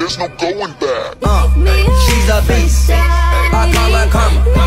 there's no going back. She's a beast, I call her karma.